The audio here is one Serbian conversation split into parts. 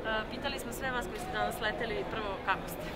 Pitali smo sve vas koji ste danas leteli, prvo kako ste?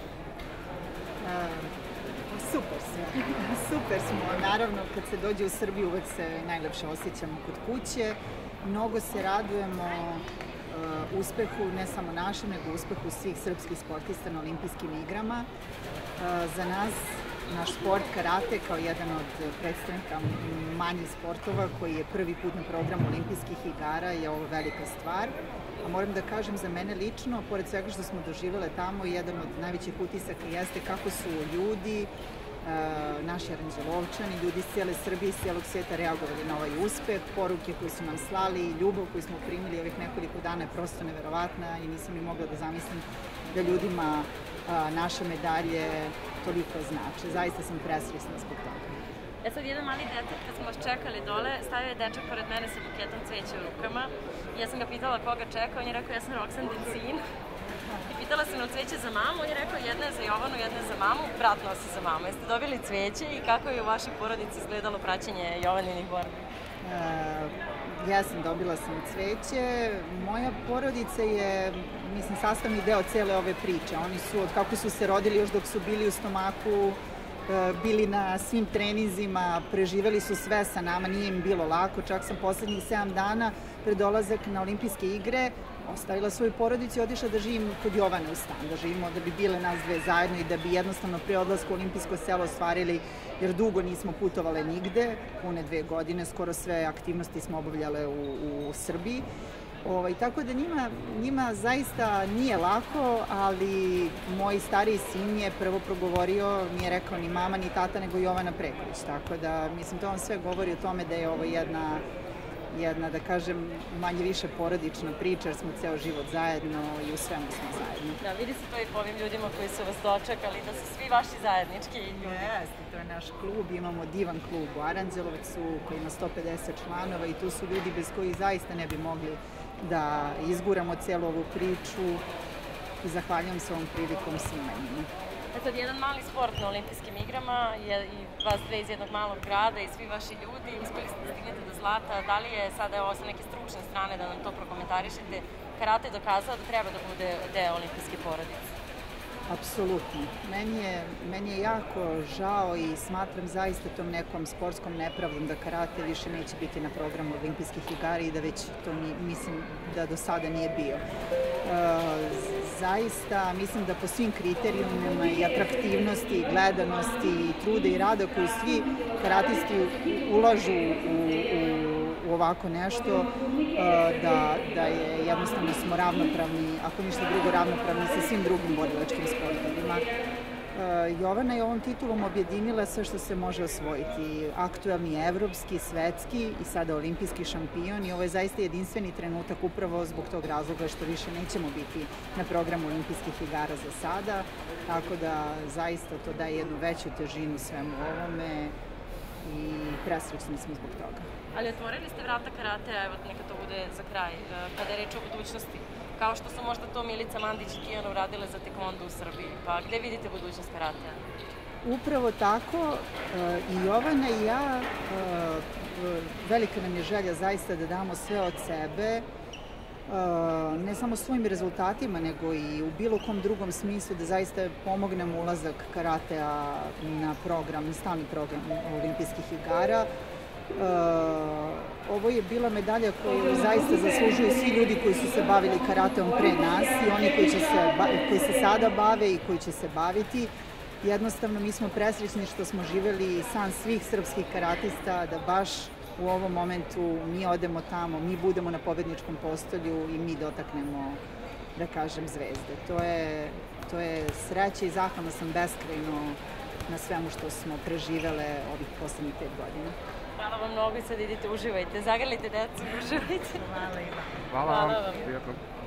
Super smo. Super smo. Naravno, kad se dođe u Srbiju uvek se najlepše osjećamo kod kuće. Mnogo se radujemo uspehu, ne samo našem, nego uspehu svih srpskih sportista na olimpijskim igrama. Za nas, naš sport karate kao jedan od predstavnika manjih sportova koji je prvi put na programu olimpijskih igara je ovo velika stvar. A moram da kažem za mene lično, pored svega što smo doživele tamo, jedan od najvećih utisaka jeste kako su ljudi, naši aranđelovčani, ljudi iz cijele Srbije i iz cijelog svijeta reagovali na ovaj uspeh, poruke koje su nam slali, ljubav koju smo primili ovih nekoliko dana je prosto neverovatna i nisam ni mogla da zamislim da ljudima naše medalje toliko znače. Zaista sam presrećna zbog toga. Sad jedan mali detalj, kad smo vas čekali dole, stavio je dečak pored mene sa buketom cveća u rukama. Ja sam ga pitala koga čeka, on je rekao ja sam Roksandin sin. I pitala sam o cveće za mamu, on je rekao jedna je za Jovanu, jedna je za mamu, brat nosi za mamu. Jeste dobili cveće i kako je u vašoj porodici izgledalo praćenje Jovaninih borbi? Dobila sam cveće. Moja porodica je, mislim, sastavni deo cele ove priče. Oni su, od kako su se rodili još dok su bili u stomaku, bili na svim treninzima, preživeli su sve sa nama, nije im bilo lako. Čak sam poslednjih 7 dana pred dolazak na olimpijske igre ostavila svoju porodicu i otišla da živim kod Jovane u stan, da živimo, da bi bile nas dve zajedno i da bi jednostavno pre odlaska u olimpijsko selo ostvarili, jer dugo nismo putovale nigde, pune 2 godine, skoro sve aktivnosti smo obavljale u Srbiji. Tako da njima zaista nije lako, ali moj stariji sin je prvo progovorio, nije rekao ni mama ni tata, nego Jovana Preković. Tako da, mislim, to vam sve govori o tome da je ovo jedna, da kažem, manje više porodična priča, jer smo ceo život zajedno i u svemu smo zajedno. Da, vidi se to i po ovim ljudima koji su vas dočekali, da su svi vaši zajednički ljudi. Jeste, to je naš klub, imamo divan klub u Aranđelovcu koji ima 150 članova i tu su ljudi bez kojih zaista ne bi mogli da izguramo celu ovu priču i zahvaljujem se ovom prilikom svima njima. Sad, jedan mali sport na olimpijskim igrama je i vas dve iz jednog malog grada i svi vaši ljudi. Uspeli ste da stignete do zlata. Da li je sada, evo, sa neke stručne strane da nam to prokomentarišete, karate dokazao da treba da bude deo olimpijske porodice? Apsolutno. Meni je jako žao i smatram zaista tom nekom sportskom nepravdom da karate više neće biti na programu olimpijskih igara i da već to mislim da do sada nije bio. Zaista mislim da po svim kriterijumima i atraktivnosti, i gledanosti, i truda i rada koju svi karatisti ulažu u ovako nešto, da je jednostavno smo ravnopravni, ako ništa drugo ravnopravni sa svim drugim borilačkim sportovima. Jovana je ovom titulom objedinila sve što se može osvojiti. Aktuelni evropski, svetski i sada olimpijski šampion i ovo je zaista jedinstveni trenutak upravo zbog tog razloga što više nećemo biti na programu olimpijskih igara za sada, tako da zaista to daje jednu veću težinu svemu ovome i presrećni smo zbog toga. Ali otvorili ste vrata karatea, evo neka to bude za kraj, kada je reč o budućnosti, kao što su možda to Milica Mandić i Kijana uradile za tekvondo u Srbiji, pa gde vidite budućnost karatea? Upravo tako, i Jovana i ja, velika nam je želja zaista da damo sve od sebe, ne samo svojim rezultatima, nego i u bilo kom drugom smislu da zaista pomognemo ulazak karatea na program, na stalni program olimpijskih igara. Ovo je bila medalja koju zaista zaslužuju svi ljudi koji su se bavili karateom pre nas i oni koji se sada bave i koji će se baviti. Jednostavno, mi smo presrećni što smo živeli san svih srpskih karatista da baš u ovom momentu mi odemo tamo, mi budemo na pobedničkom postolju i mi dotaknemo, da kažem, zvezde. To je sreća i zahvalna sam beskrajno na svemu što smo preživele ovih poslednjih 5 godina. Hvala vam mnogo i sad idite, uživajte, zagrlite decu, uživajte. Hvala i vam. Hvala vam.